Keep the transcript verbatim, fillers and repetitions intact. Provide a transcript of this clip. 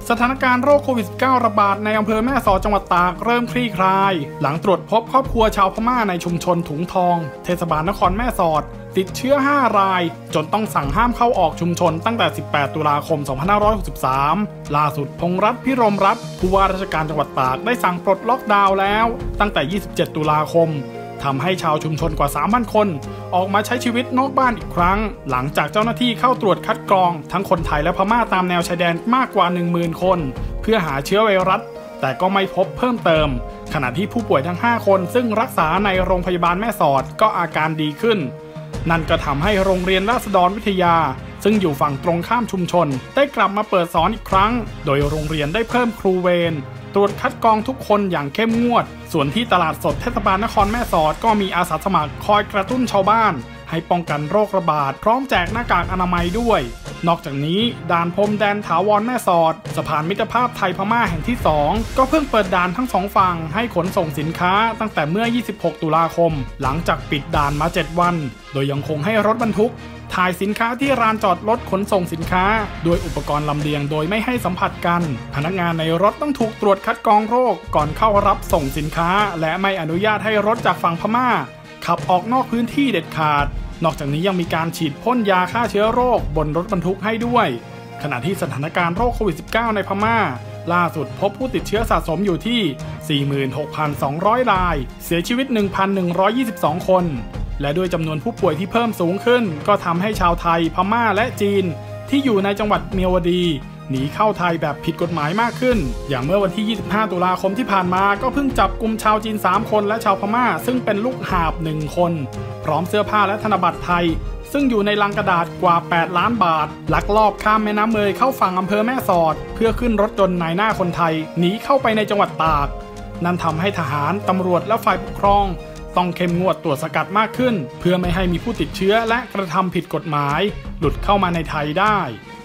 สถานการณ์โรคโควิด สิบเก้า ระบาดในอำเภอแม่สอดจังหวัดตากเริ่มคลี่คลายหลังตรวจพบครอบครัวชาวพม่าในชุมชนถุงทองเทศบาลนครแม่สอดติดเชื้อห้ารายจนต้องสั่งห้ามเข้าออกชุมชนตั้งแต่สิบแปดตุลาคมสองพันห้าร้อยหกสิบสามล่าสุดพงษ์รัตน์พิรมรัตน์ผู้ว่าราชการจังหวัดตากได้สั่งปลดล็อกดาวน์แล้วตั้งแต่ยี่สิบเจ็ดตุลาคมทำให้ชาวชุมชนกว่า สามพัน คนออกมาใช้ชีวิตนอกบ้านอีกครั้งหลังจากเจ้าหน้าที่เข้าตรวจคัดกรองทั้งคนไทยและพม่าตามแนวชายแดนมากกว่า หนึ่งหมื่น คนเพื่อหาเชื้อไวรัสแต่ก็ไม่พบเพิ่มเติมขณะที่ผู้ป่วยทั้งห้าคนซึ่งรักษาในโรงพยาบาลแม่สอดก็อาการดีขึ้นนั่นก็ทำให้โรงเรียนราษฎรวิทยาซึ่งอยู่ฝั่งตรงข้ามชุมชนได้กลับมาเปิดสอนอีกครั้งโดยโรงเรียนได้เพิ่มครูเวรตรวจคัดกรองทุกคนอย่างเข้มงวดส่วนที่ตลาดสดเทศบาลนครแม่สอดก็มีอาสาสมัครคอยกระตุ้นชาวบ้านให้ป้องกันโรคระบาดพร้อมแจกหน้ากากอนามัยด้วยนอกจากนี้ด่านพรมแดนถาวรแม่สอดสะพานมิตรภาพไทยพม่าแห่งที่สองก็เพิ่งเปิดด่านทั้งสองฝั่งให้ขนส่งสินค้าตั้งแต่เมื่อยี่สิบหกตุลาคมหลังจากปิดด่านมาเจ็ดวันโดยยังคงให้รถบรรทุกถ่ายสินค้าที่ลานจอดรถขนส่งสินค้าโดยอุปกรณ์ลำเลียงโดยไม่ให้สัมผัสกันพนักงานในรถต้องถูกตรวจคัดกรองโรคก่อนเข้ารับส่งสินค้าและไม่อนุญาตให้รถจากฝั่งพม่าขับออกนอกพื้นที่เด็ดขาดนอกจากนี้ยังมีการฉีดพ่นยาฆ่าเชื้อโรคบนรถบรรทุกให้ด้วยขณะที่สถานการณ์โรคโควิด สิบเก้า ในพม่าล่าสุดพบผู้ติดเชื้อสะสมอยู่ที่ สี่หมื่นหกพันสองร้อย รายเสียชีวิต หนึ่งพันหนึ่งร้อยยี่สิบสอง คนและด้วยจำนวนผู้ป่วยที่เพิ่มสูงขึ้นก็ทำให้ชาวไทยพม่าและจีนที่อยู่ในจังหวัดเมียวดีหนีเข้าไทยแบบผิดกฎหมายมากขึ้นอย่างเมื่อวันที่ยี่สิบห้าตุลาคมที่ผ่านมาก็เพิ่งจับกุมชาวจีนสามคนและชาวพม่าซึ่งเป็นลูกหาบหนึ่งคนพร้อมเสื้อผ้าและธนบัตรไทยซึ่งอยู่ในลังกระดาษกว่าแปดล้านบาทลักลอบข้ามแม่น้ำเมยเข้าฝั่งอำเภอแม่สอดเพื่อขึ้นรถยนต์นายหน้าคนไทยหนีเข้าไปในจังหวัดตากนั่นทำให้ทหารตำรวจและฝ่ายปกครองต้องเข้มงวดตรวจสกัดมากขึ้นเพื่อไม่ให้มีผู้ติดเชื้อและกระทำผิดกฎหมายหลุดเข้ามาในไทยได้